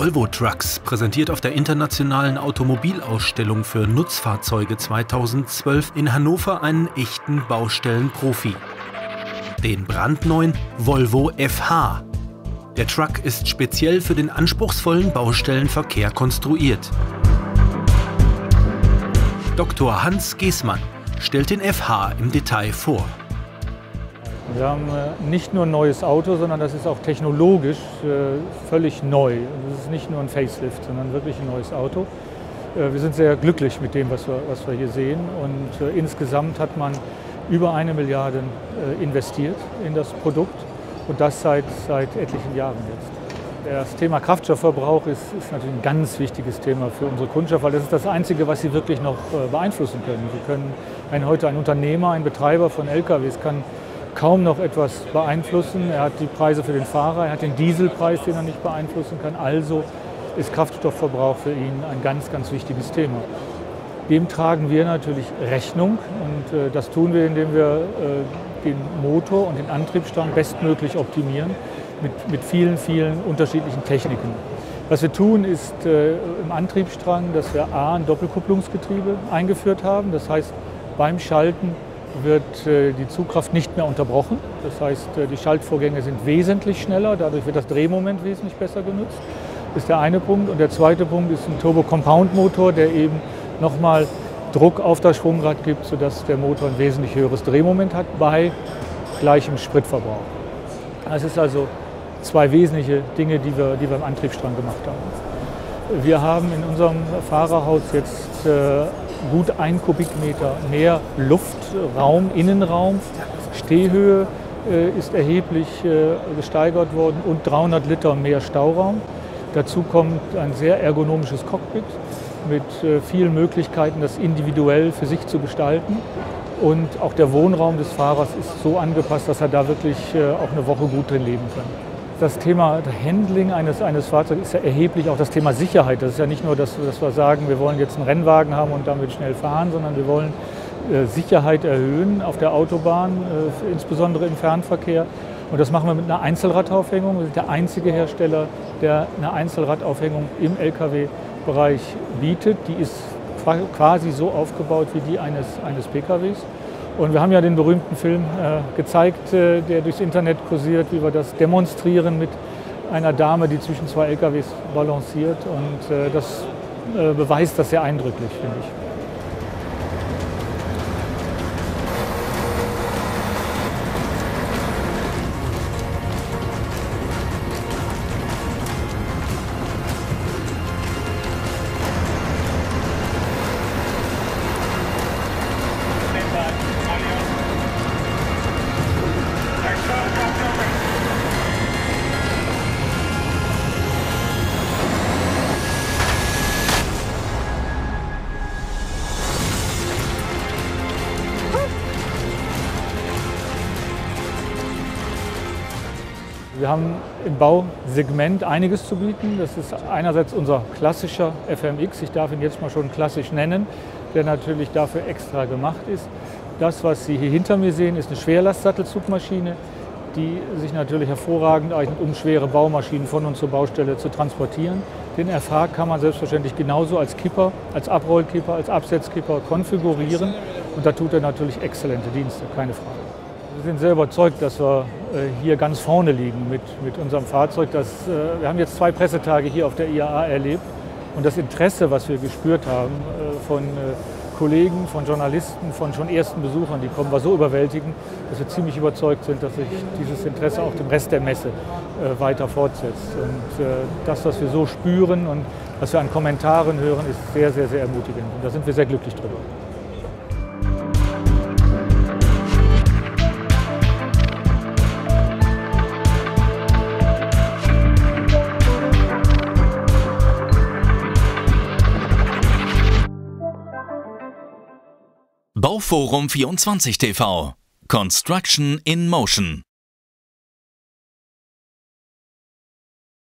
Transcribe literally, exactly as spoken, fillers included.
Volvo Trucks präsentiert auf der Internationalen Automobilausstellung für Nutzfahrzeuge zweitausendzwölf in Hannover einen echten Baustellenprofi. Den brandneuen Volvo F H. Der Truck ist speziell für den anspruchsvollen Baustellenverkehr konstruiert. Doktor Hans Geßmann stellt den F H im Detail vor. Wir haben nicht nur ein neues Auto, sondern das ist auch technologisch völlig neu. Das ist nicht nur ein Facelift, sondern wirklich ein neues Auto. Wir sind sehr glücklich mit dem, was wir, was wir hier sehen. Und insgesamt hat man über eine Milliarde investiert in das Produkt und das seit, seit etlichen Jahren jetzt. Das Thema Kraftstoffverbrauch ist, ist natürlich ein ganz wichtiges Thema für unsere Kundschaft, weil das ist das Einzige, was sie wirklich noch beeinflussen können. Sie können ein, heute ein Unternehmer, ein Betreiber von L K Ws kann kaum noch etwas beeinflussen. Er hat die Preise für den Fahrer, er hat den Dieselpreis, den er nicht beeinflussen kann. Also ist Kraftstoffverbrauch für ihn ein ganz, ganz wichtiges Thema. Dem tragen wir natürlich Rechnung und äh, das tun wir, indem wir äh, den Motor und den Antriebsstrang bestmöglich optimieren mit, mit vielen, vielen unterschiedlichen Techniken. Was wir tun, ist äh, im Antriebsstrang, dass wir A, ein Doppelkupplungsgetriebe eingeführt haben. Das heißt, beim Schalten wird äh, die Zugkraft nicht mehr unterbrochen. Das heißt, äh, die Schaltvorgänge sind wesentlich schneller, dadurch wird das Drehmoment wesentlich besser genutzt. Das ist der eine Punkt. Und der zweite Punkt ist ein Turbo-Compound-Motor, der eben nochmal Druck auf das Schwungrad gibt, sodass der Motor ein wesentlich höheres Drehmoment hat bei gleichem Spritverbrauch. Das ist also zwei wesentliche Dinge, die wir, die wir im Antriebsstrang gemacht haben. Wir haben in unserem Fahrerhaus jetzt äh, gut ein Kubikmeter mehr Luftraum, Innenraum. Stehhöhe äh, ist erheblich äh, gesteigert worden und dreihundert Liter mehr Stauraum. Dazu kommt ein sehr ergonomisches Cockpit mit äh, vielen Möglichkeiten, das individuell für sich zu gestalten. Und auch der Wohnraum des Fahrers ist so angepasst, dass er da wirklich äh, auch eine Woche gut drin leben kann. Das Thema Handling eines, eines Fahrzeugs ist ja erheblich, auch das Thema Sicherheit. Das ist ja nicht nur, dass, dass wir sagen, wir wollen jetzt einen Rennwagen haben und damit schnell fahren, sondern wir wollen äh, Sicherheit erhöhen auf der Autobahn, äh, insbesondere im Fernverkehr. Und das machen wir mit einer Einzelradaufhängung. Wir sind der einzige Hersteller, der eine Einzelradaufhängung im L K W-Bereich bietet. Die ist quasi so aufgebaut wie die eines, eines P K Ws. Und wir haben ja den berühmten Film äh, gezeigt, äh, der durchs Internet kursiert, wie wir das demonstrieren mit einer Dame, die zwischen zwei L K Ws balanciert. Und äh, das äh, beweist das sehr eindrücklich, finde ich. Wir haben im Bausegment einiges zu bieten. Das ist einerseits unser klassischer F M X, ich darf ihn jetzt mal schon klassisch nennen, der natürlich dafür extra gemacht ist. Das, was Sie hier hinter mir sehen, ist eine Schwerlastsattelzugmaschine, die sich natürlich hervorragend eignet, um schwere Baumaschinen von und zur Baustelle zu transportieren. Den F H kann man selbstverständlich genauso als Kipper, als Abrollkipper, als Absetzkipper konfigurieren und da tut er natürlich exzellente Dienste, keine Frage. Wir sind sehr überzeugt, dass wir hier ganz vorne liegen mit, mit unserem Fahrzeug. Das, wir haben jetzt zwei Pressetage hier auf der I A A erlebt und das Interesse, was wir gespürt haben von Kollegen, von Journalisten, von schon ersten Besuchern, die kommen, war so überwältigend, dass wir ziemlich überzeugt sind, dass sich dieses Interesse auch dem Rest der Messe weiter fortsetzt. Und das, was wir so spüren und was wir an Kommentaren hören, ist sehr, sehr, sehr ermutigend. Und da sind wir sehr glücklich drüber. Bauforum vierundzwanzig T V. Construction in Motion.